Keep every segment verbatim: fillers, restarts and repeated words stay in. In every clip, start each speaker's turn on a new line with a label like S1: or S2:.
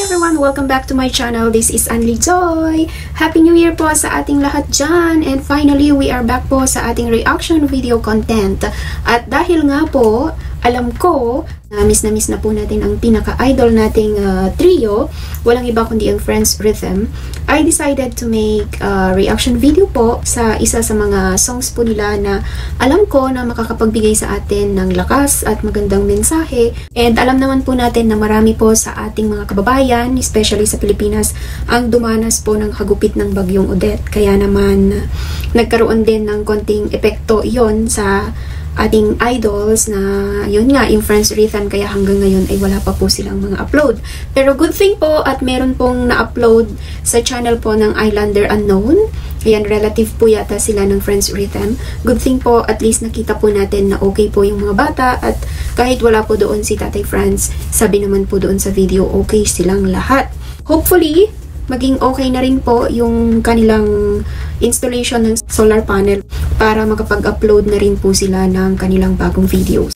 S1: everyone! Welcome back to my channel. This is Anli Joy. Happy New Year po sa ating lahat dyan. And finally, we are back po sa ating reaction video content. At dahil nga po, alam ko, na miss na miss na po natin ang pinaka-idol nating uh, trio, walang iba kundi ang Friends Rhythm, I decided to make a reaction video po sa isa sa mga songs po nila na alam ko na makakapagbigay sa atin ng lakas at magandang mensahe. And alam naman po natin na marami po sa ating mga kababayan, especially sa Pilipinas, ang dumanas po ng hagupit ng bagyong Odette. Kaya naman nagkaroon din ng konting epekto iyon sa ating idols na yun nga, yung Friends Rhythm, kaya hanggang ngayon ay wala pa po silang mga upload. Pero good thing po at meron pong na-upload sa channel po ng Islander Unknown. Ayan, relative po yata sila ng Friends Rhythm. Good thing po, at least nakita po natin na okay po yung mga bata at kahit wala po doon si Tatay Franz, sabi naman po doon sa video, okay silang lahat. Hopefully, maging okay na rin po yung kanilang installation ng solar panel para makapag-upload na rin po sila ng kanilang bagong videos.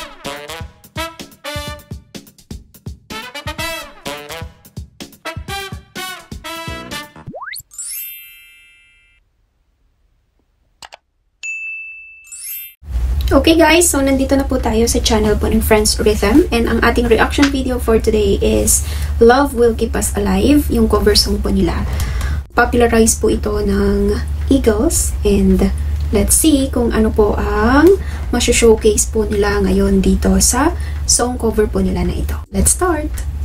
S1: Okay guys, so nandito na po tayo sa channel po ng Friends Rhythm, and ang ating reaction video for today is Love Will Keep Us Alive, yung cover song po nila. Popularize po ito ng Eagles, and let's see kung ano po ang masu-showcase po nila ngayon dito sa song cover po nila na ito. Let's start!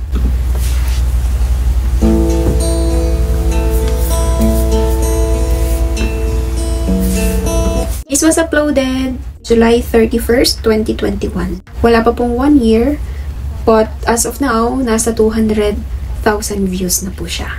S1: This was uploaded July thirty-first, twenty twenty-one. Wala pa pong one year, but as of now, nasa two hundred thousand views na po siya.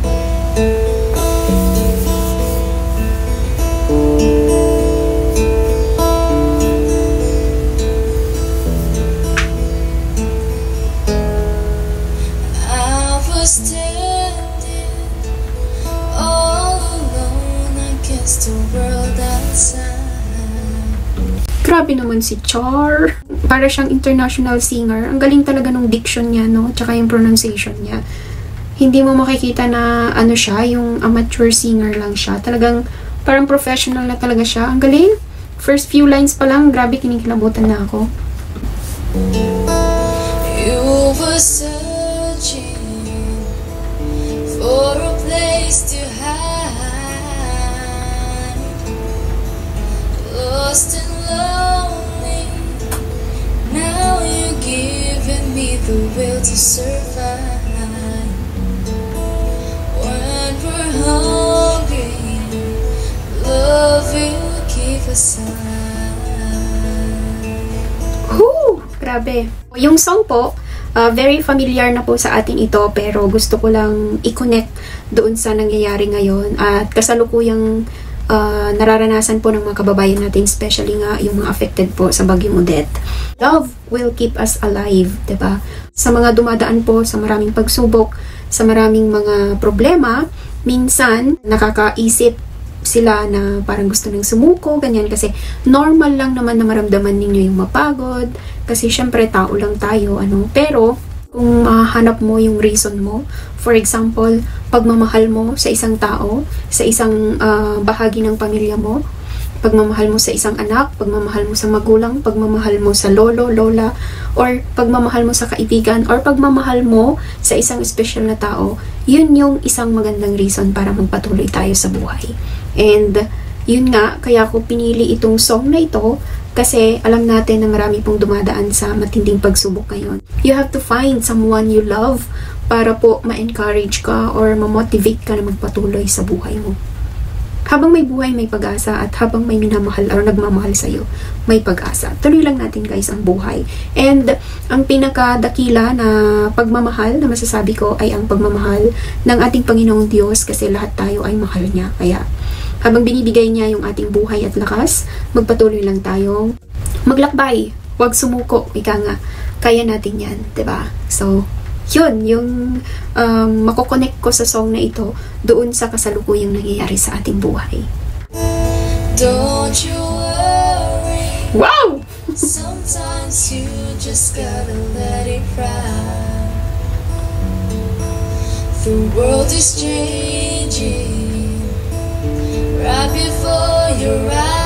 S2: I was standing all alone against the world outside.
S1: Grabe naman si Char. Para siyang international singer. Ang galing talaga ng diction niya, no? Tsaka yung pronunciation niya. Hindi mo makikita na ano siya, yung amateur singer lang siya. Talagang parang professional na talaga siya. Ang galing. First few lines pa lang, grabe, kinikilabutan na ako.
S2: You were searching for a place to hide, lost and lonely. Now you're giving me the will to survive. When we're hungry, love will keep us alive.
S1: Whoo! Grabe. Yung song po, uh, very familiar na po sa atin ito, pero gusto ko lang i-connect doon sa nangyayari ngayon at kasalukuyang uh, nararanasan po ng mga kababayan natin, especially nga yung mga affected po sa bagyong Odette. Love will keep us alive, diba? Sa mga dumadaan po sa maraming pagsubok, sa maraming mga problema, minsan nakakaisip sila na parang gusto nang sumuko, ganyan, kasi normal lang naman na maramdaman ninyo yung mapagod, kasi syempre tao lang tayo, ano, pero kung mahanap mo yung reason mo, for example, pagmamahal mo sa isang tao, sa isang uh, bahagi ng pamilya mo, pagmamahal mo sa isang anak, pagmamahal mo sa magulang, pagmamahal mo sa lolo, lola, or pagmamahal mo sa kaibigan, or pagmamahal mo sa isang special na tao, yun yung isang magandang reason para magpatuloy tayo sa buhay. And yun nga, kaya ko pinili itong song na ito kasi alam natin na marami pong dumadaan sa matinding pagsubok ngayon. You have to find someone you love para po ma-encourage ka or ma-motivate ka na magpatuloy sa buhay mo. Habang may buhay, may pag-asa, at habang may minamahal or nagmamahal sa'yo, may pag-asa. Tuloy lang natin guys ang buhay. And ang pinakadakila na pagmamahal na masasabi ko ay ang pagmamahal ng ating Panginoong Diyos, kasi lahat tayo ay mahal niya. Kaya habang binibigay niya yung ating buhay at lakas, magpatuloy lang tayong maglakbay. Huwag sumuko, ika nga. Kaya natin yan, diba? So, yun, yung um, makokonect ko sa song na ito doon sa kasalukuyang nangyayari sa ating buhay.
S2: Don't you worry.
S1: Wow!
S2: Sometimes you just gotta let it ride. The world is changing right before your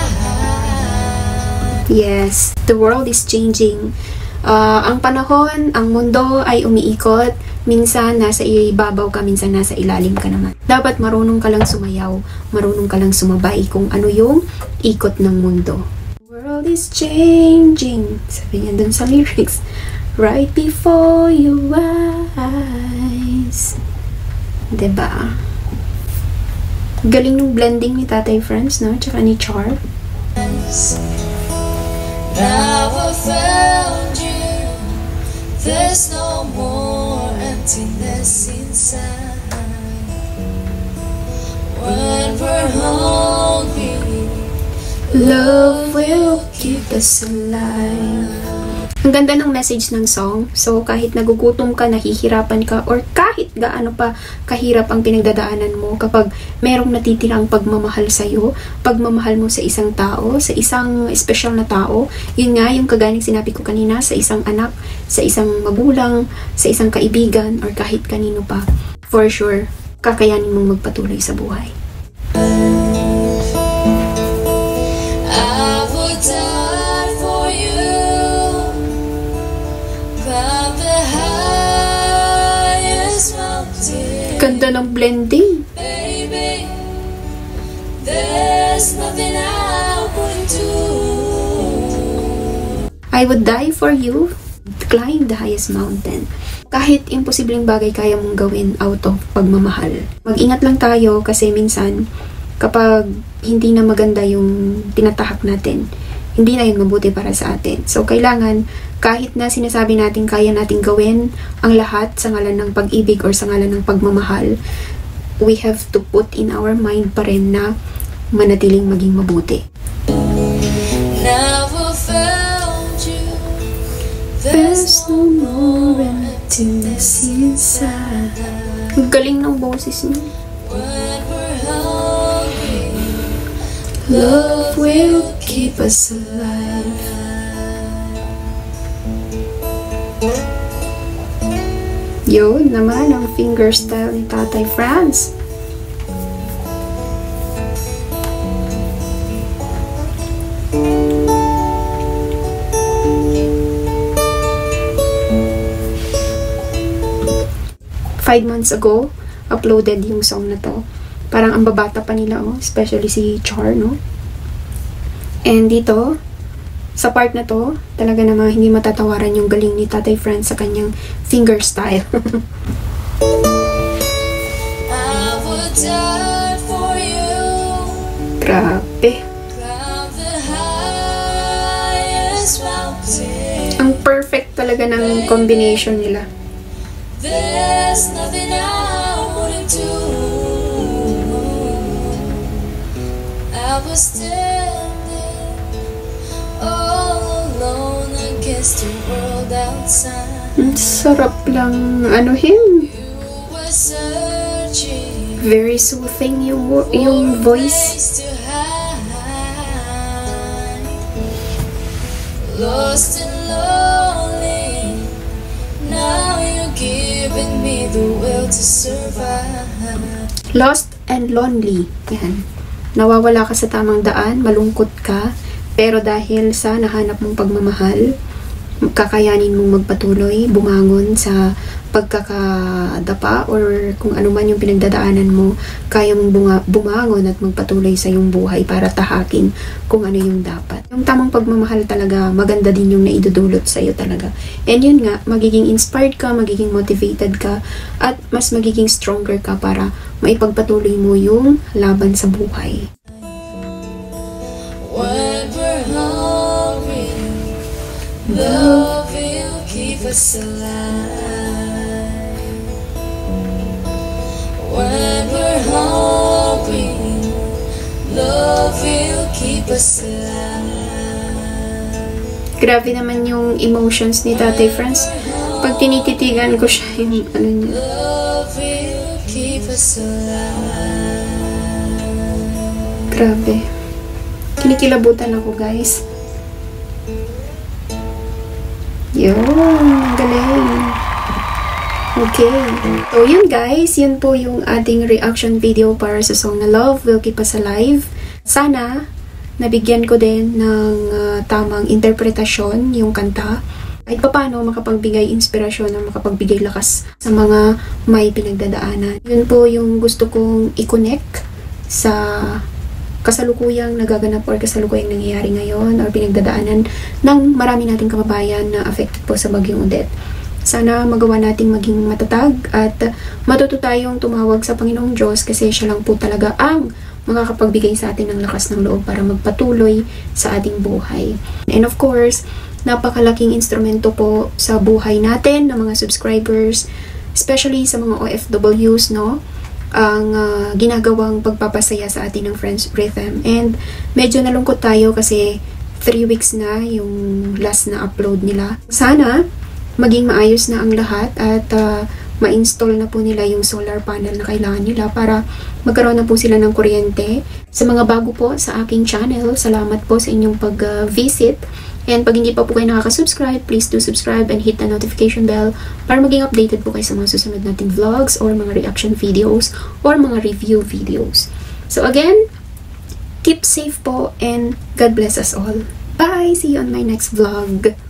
S2: eyes.
S1: Yes, the world is changing. Uh, ang panahon, ang mundo ay umiikot. Minsan nasa ibabaw ka, minsan nasa ilalim ka naman. Dapat marunong ka lang sumayaw, marunong ka lang sumabay kung ano yung ikot ng mundo. The world is changing, sabi niya dun sa lyrics, right before your eyes. Diba? Galing ng blending ni Tatay Franz, no? Tsaka ni Char.
S2: Now I found you. There's no more emptiness inside. When we're hungry,
S1: love will keep us alive. Ang ganda ng message ng song. So, kahit nagugutom ka, nahihirapan ka, or kahit gaano pa kahirap ang pinagdadaanan mo, kapag merong natitirang pagmamahal sa'yo, pagmamahal mo sa isang tao, sa isang special na tao, yun nga, yung kagaling sinabi ko kanina, sa isang anak, sa isang magulang, sa isang kaibigan, or kahit kanino pa, for sure, kakayanin mong magpatuloy sa buhay.
S2: I would die for you. Climb the highest mountain.
S1: Ganda ng blending.
S2: Baby, there's nothing I wouldn't do.
S1: I would die for you, climb the highest mountain. Kahit imposibleng bagay kaya mong gawin out of pagmamahal. Mag-ingat lang tayo kasi minsan, kapag hindi na maganda yung tinatahak natin, hindi na yun mabuti para sa atin. So, kailangan, kahit na sinasabi natin kaya natin gawin ang lahat sa ngalan ng pag-ibig or sa ngalan ng pagmamahal, we have to put in our mind pa rin na manatiling maging mabuti.
S2: Now I found you.
S1: There's no more emptiness inside. Ang galing ng boses niya.
S2: When we're hungry,
S1: Love will keep us alive. Yun naman ang fingerstyle ni Tatay Franz. Five months ago, uploaded yung song na to. Parang ang babata pa nila, oh, especially si Char, no? And dito, sa part na to, talaga namang hindi matatawaran yung galing ni Tatay Franz sa kanyang fingerstyle.
S2: I would die for you.
S1: Grabe.
S2: Climb the highest mountain.
S1: Ang perfect talaga ng combination nila.
S2: There's nothing I wouldn't do. I was standing all alone against the world outside.
S1: Ang sarap lang, ano him.
S2: You were searching
S1: Very soothing yung, wo- yung
S2: for a
S1: voice.
S2: place to hide. Lost and lonely. Now you're giving me the will to survive.
S1: Lost and lonely. Yan. Nawawala ka sa tamang daan, malungkot ka, pero dahil sa nahanap mong pagmamahal, kakayanin mong magpatuloy, bumangon sa pagkakadapa or kung ano man yung pinagdadaanan mo, kaya mong bunga, bumangon at magpatuloy sa iyong buhay para tahakin kung ano yung dapat. Yung tamang pagmamahal talaga, maganda din yung naidudulot sa iyo talaga. And yun nga, magiging inspired ka, magiging motivated ka, at mas magiging stronger ka para maipagpatuloy mo yung laban sa buhay.
S2: When we're hungry, love will keep us alive. When we're hungry, love will keep us alive.
S1: Grabe naman yung emotions ni Tatay Franz. Pag tinititigan ko siya, yung ano niya.
S2: Love will keep us alive.
S1: Grabe. Kinikilabutan ako, guys. Yun, galing. Okay. So, yun guys. Yun po yung ating reaction video para sa song na Love Will Keep Us Alive. Sana, nabigyan ko din ng uh, tamang interpretasyon yung kanta. Kahit paano makapagbigay inspirasyon o makapagbigay lakas sa mga may pinagdadaanan. Yun po yung gusto kong i-connect sa kasalukuyang nagaganap or kasalukuyang nangyayari ngayon or pinagdadaanan ng marami nating kababayan na affected po sa Bagyong Odette. Sana magawa nating maging matatag at matuto tayong tumawag sa Panginoong Diyos kasi siya lang po talaga ang makakapagbigay sa atin ng lakas ng loob para magpatuloy sa ating buhay. And of course, napakalaking instrumento po sa buhay natin ng mga subscribers, especially sa mga O F Ws, no? Ang uh, ginagawang pagpapasaya sa atin ng Friends Rhythm. And medyo nalungkot tayo kasi three weeks na yung last na upload nila. Sana maging maayos na ang lahat at uh, ma-install na po nila yung solar panel na kailangan nila para magkaroon na po sila ng kuryente. Sa mga bago po sa aking channel, salamat po sa inyong pag-visit. Uh, and pag hindi pa po kayo nakaka-subscribe, please do subscribe and hit the notification bell para maging updated po kayo sa mga susunod nating vlogs or mga reaction videos or mga review videos. So again, keep safe po and God bless us all. Bye! See you on my next vlog.